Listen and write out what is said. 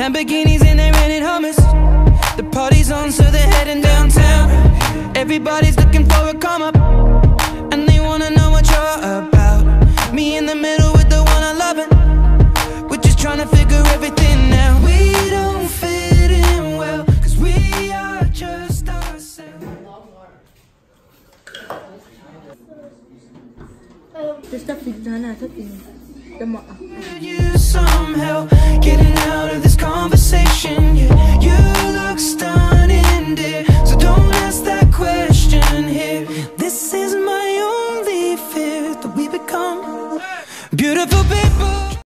Lamborghinis and they're renting hummus. The party's on, so they're heading downtown. Everybody's looking for a come up, and they wanna know what you're about. Me in the middle with the one I love, and we're just trying to figure everything out. We don't fit in well, cause we are just ourselves. Just stop it, Nana. Stop it. You somehow getting out of this conversation. Yeah, you look stunning, dear, so don't ask that question here. This is